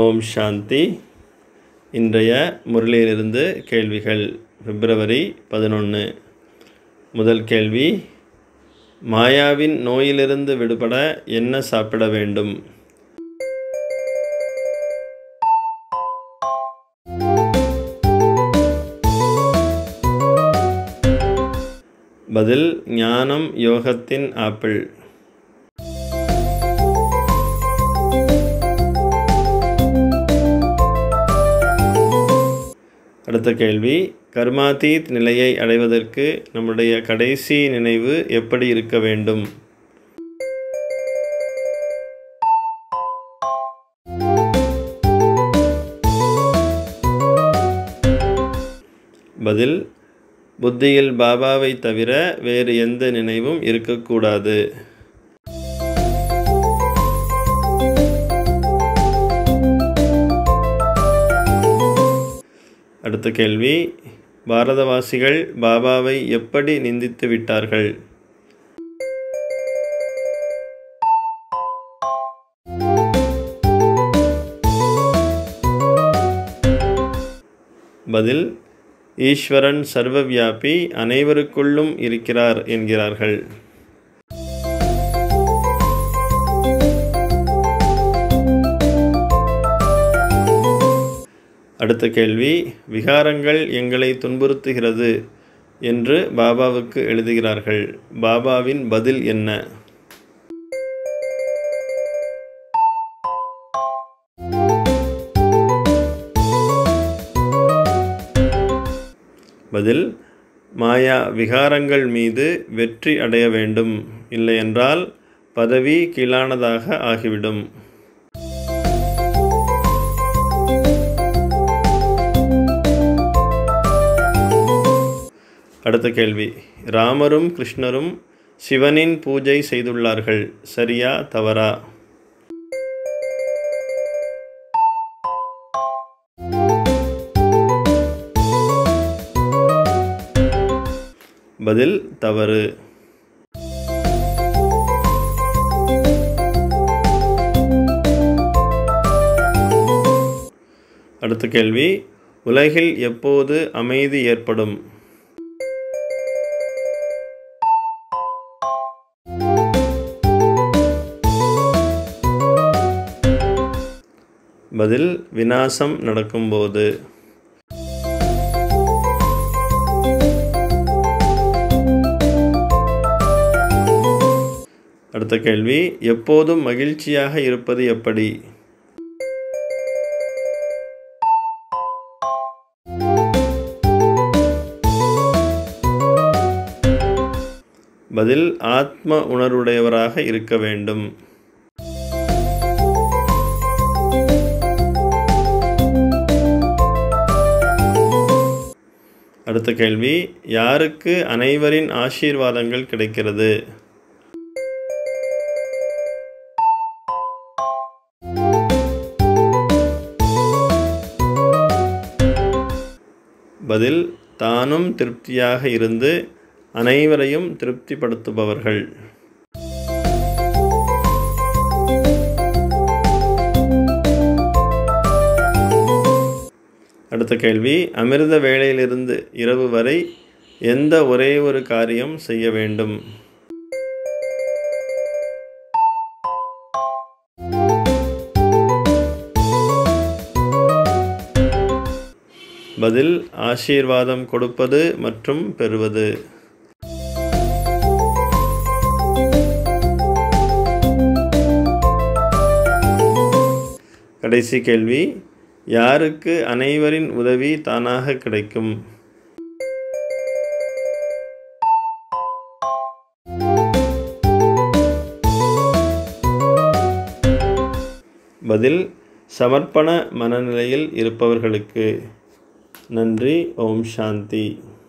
ஓம் சாந்தி. இன்றைய முரளியிலிருந்து கேள்விகள். பிப்ரவரி 11. முதல் கேள்வி, மாயாவின் நோயிலிருந்து விடுபட என்ன சாப்பிட வேண்டும்? பதில், ஞானம் யோகத்தின் ஆப்பிள். அடுத்த கேள்வி, கர்மாதீத் நிலையை அடைவதற்கு நம்முடைய கடைசி நினைவு எப்படி இருக்க வேண்டும்? பதில், புத்தியில் பாபாவை தவிர வேறு எந்த நினைவும் இருக்கக்கூடாது. அடுத்த கேள்வி, பாரதவாசிகள் பாபாவை எப்படி நிந்தித்து விட்டார்கள்? பதில், ஈஸ்வரன் சர்வவியாபி, அனைவருக்குள்ளும் இருக்கிறார் என்கிறார்கள். அடுத்த கேள்வி, விகாரங்கள் எங்களை துன்புறுத்துகிறது என்று பாபாவுக்கு எழுதுகிறார்கள். பாபாவின் பதில் என்ன? பதில், மாயா விகாரங்கள் மீது வெற்றி அடைய வேண்டும், இல்லையென்றால் பதவி கீழானதாக ஆகிவிடும். அடுத்த கேள்வி, ராமரும் கிருஷ்ணரும் சிவனின் பூஜை செய்துள்ளார்கள், சரியா தவறா? பதில், தவறு. அடுத்த கேள்வி, உலகில் எப்போது அமைதி ஏற்படும்? பதில், விநாசம் நடக்கும்போது. அடுத்த கேள்வி, எப்போதும் மகிழ்ச்சியாக இருப்பது எப்படி? பதில், ஆத்ம உணர்வுடையவராக இருக்க வேண்டும். அடுத்த கேள்வி, யாருக்கு அனைவரின் ஆசீர்வாதங்கள் கிடைக்கிறது? பதில், தானும் திருப்தியாக இருந்து அனைவரையும் திருப்திப்படுத்துபவர்கள். அடுத்த கேள்வி, அமிர்த வேளையிலிருந்து இரவு வரை எந்த ஒரே ஒரு காரியம் செய்ய வேண்டும்? பதில், ஆசீர்வாதம் கொடுப்பது மற்றும் பெறுவது. கடைசி கேள்வி, யாருக்கு அனைவரின் உதவி தானாக கிடைக்கும்? பதில், சமர்ப்பண மனநிலையில் இருப்பவர்களுக்கு. நன்றி. ஓம் சாந்தி.